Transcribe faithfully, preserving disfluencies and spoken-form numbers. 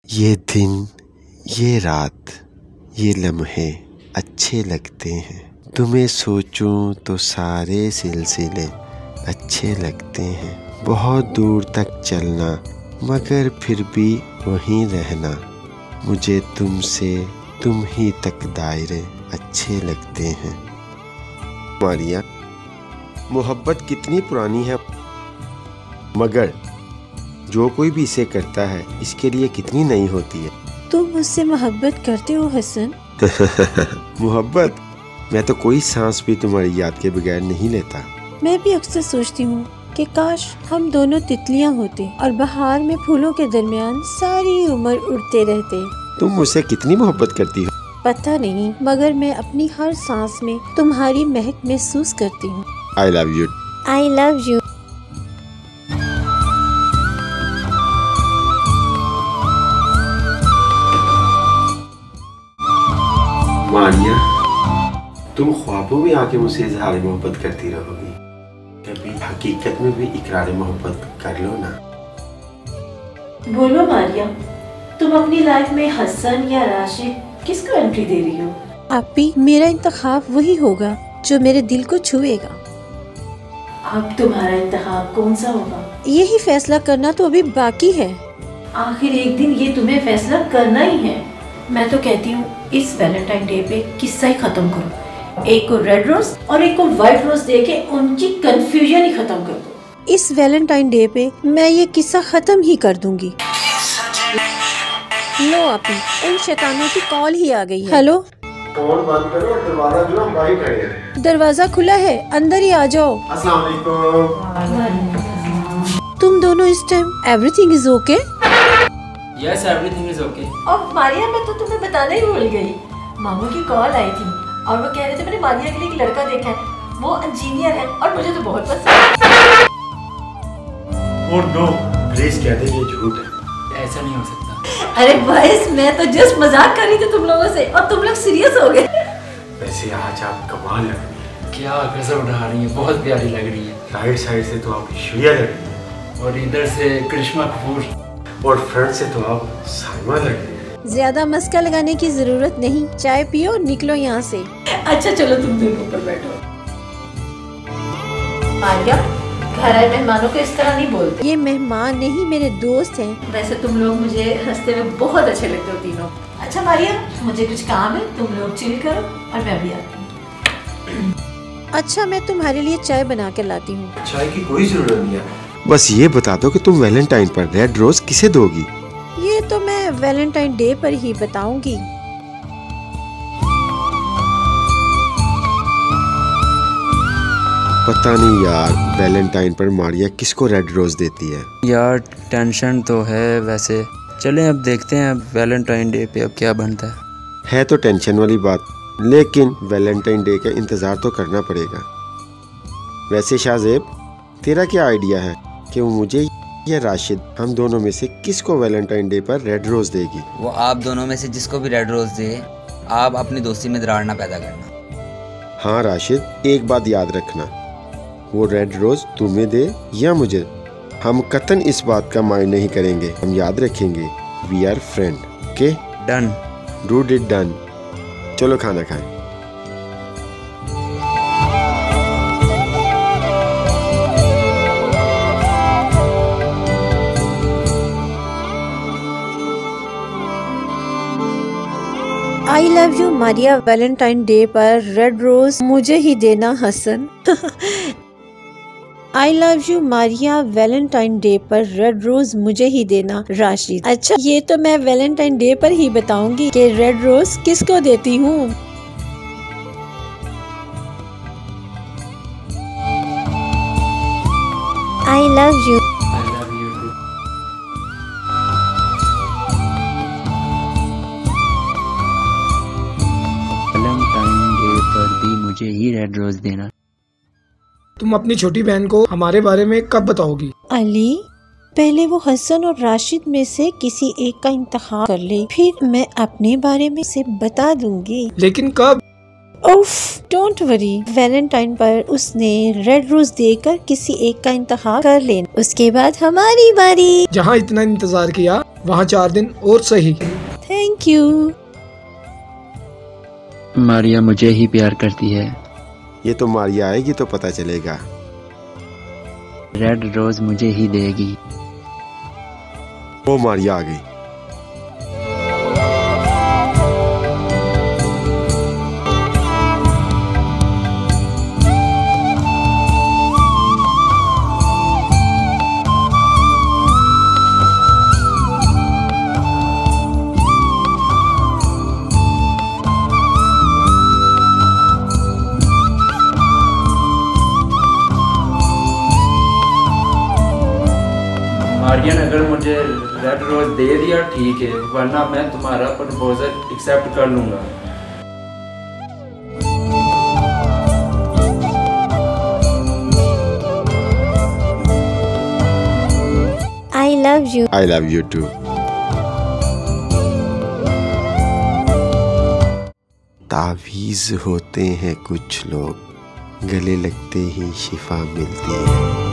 ये दिन, ये रात, ये लम्हे अच्छे लगते हैं। तुम्हें सोचूं तो सारे सिलसिले अच्छे लगते हैं। बहुत दूर तक चलना मगर फिर भी वहीं रहना। मुझे तुमसे तुम ही तक दायरे अच्छे लगते हैं। मारिया, मोहब्बत कितनी पुरानी है, मगर जो कोई भी इसे करता है इसके लिए कितनी नई होती है। तुम मुझसे मोहब्बत करते हो हसन? मोहब्बत? मैं तो कोई सांस भी तुम्हारी याद के बगैर नहीं लेता। मैं भी अक्सर सोचती हूँ कि काश हम दोनों तितलियाँ होते और बहार में फूलों के दरमियान सारी उम्र उड़ते रहते। तुम मुझसे कितनी मोहब्बत करती हो? पता नहीं, मगर मैं अपनी हर सांस में तुम्हारी महक महसूस करती हूँ। I love you. I love you. Maria, तुम ख्वाबों में आके मुझसे इजहार मोहब्बत करती रहोगी, कभी हकीकत में भी इकरार मोहब्बत कर लो ना। बोलो मारिया, तुम अपनी लाइफ में हसन या राशिद किसको एंट्री दे रही हो? आपी, मेरा इंतखाब वही होगा जो मेरे दिल को छुएगा। अब तुम्हारा इंतखाब कौन सा होगा? यही फैसला करना तो अभी बाकी है। आखिर एक दिन ये तुम्हें फैसला करना ही है। मैं तो कहती हूँ इस वैलेंटाइन डे पे किस्सा ही खत्म करो। एक को रेड रोज और एक को व्हाइट रोज देके उनकी कंफ्यूजन ही खत्म कर दो। इस वैलेंटाइन डे पे मैं ये किस्सा खत्म ही कर दूंगी। लो आपी, उन शैतानों की कॉल ही आ गई है। हेलो, फोन बंद करो, दरवाजा जो हम बाहर खड़े हैं। दरवाजा खुला है, अंदर ही आ जाओ। अस्सलाम वालेकुम। तुम दोनों इस time everything is okay? Yes, everything is okay. और मारिया, मैं तो तुम्हें बताना ही भूल गई। मामू की कॉल आई थी और वो कह रहे थे मैंने मारिया के लिए एक लड़का देखा है, वो इंजीनियर है और मुझे तो बहुत पसंद है। ओह नो, प्लीज कह दे ये झूठ है। ऐसा नहीं हो सकता। अरे बॉयज, मैं तो जस्ट मजाक कर रही थी तुम लोगों से और तुम लोग सीरियस हो गए। वैसे आज आप कमाल लग रही हैं। क्या गजब उड़ा रही है, बहुत प्यारी लग रही है। राइट साइड से तो आप ऐश्वर्या लग रही हैं और इधर से करिश्मा कपूर, और फ्रंट से तो आप साइमा लग रही हैं। ज्यादा मस्का लगाने की जरूरत नहीं, चाय पियो और निकलो यहाँ से। अच्छा चलो, तुम दोनों ऊपर बैठो। मारिया, घर आए मेहमानों को इस तरह नहीं बोलते। ये मेहमान नहीं, मेरे दोस्त हैं। वैसे तुम लोग मुझे हंसते हुए बहुत अच्छे लगते हो तीनों। अच्छा मारिया, मुझे कुछ काम है, तुम लोग चिल करो और मैं भी आती हूँ। अच्छा, मैं तुम्हारे लिए चाय बना कर लाती हूँ। चाय की कोई जरूरत नहीं है, बस ये बता दो कि तुम वैलेंटाइन पर रेड रोज किसे दोगी? ये तो मैं वैलेंटाइन डे पर ही बताऊंगी। पता नहीं यार, वैलेंटाइन पर मारिया किसको रेड रोज देती है। यार टेंशन तो है वैसे। चलें अब देखते हैं वैलेंटाइन डे पे अब क्या बनता है। है तो टेंशन वाली बात, लेकिन वैलेंटाइन डे का इंतजार तो करना पड़ेगा। वैसे शाहजेब, तेरा क्या आइडिया है कि वो मुझे या राशिद, हम दोनों में से किसको वैलेंटाइन डे पर रेड रोज देगी? वो आप दोनों में से जिसको भी रेड रोज दे, आप अपनी दोस्ती में दरार ना पैदा करना। हाँ राशिद, एक बात याद रखना, वो रेड रोज तुम्हें दे या मुझे, हम कतन इस बात का माइंड नहीं करेंगे। हम याद रखेंगे we are friend. Okay done. Do it done. चलो खाना खाएं। I love you Maria, Valentine day पर रेड रोज मुझे ही देना Hasan. I love you Maria, Valentine day पर रेड रोज मुझे ही देना राशिद। अच्छा, ये तो मैं वैलेंटाइन डे पर ही बताऊंगी कि रेड रोज किसको देती हूँ। I love you. I love you too. Valentine day पर भी मुझे ही रेड रोज देना। तुम अपनी छोटी बहन को हमारे बारे में कब बताओगी? अली, पहले वो हसन और राशिद में से किसी एक का इंतखाब कर ले, फिर मैं अपने बारे में से बता दूंगी। लेकिन कब? उफ, डोंट वरी, वैलेंटाइन पर उसने रेड रोज देकर किसी एक का इंतखाब कर लेना, उसके बाद हमारी बारी। जहाँ इतना इंतजार किया वहाँ चार दिन और सही। Thank you. मारिया मुझे ही प्यार करती है। ये तो मारिया आएगी तो पता चलेगा। रेड रोज मुझे ही देगी। वो मारिया आ गई। मारियन अगर मुझे रेड रोज दे दिया ठीक है, वरना मैं तुम्हारा प्रपोजल एक्सेप्ट कर लूंगा। I love you. I love you too. तावीज़ होते हैं कुछ लोग, गले लगते ही शिफा मिलती है।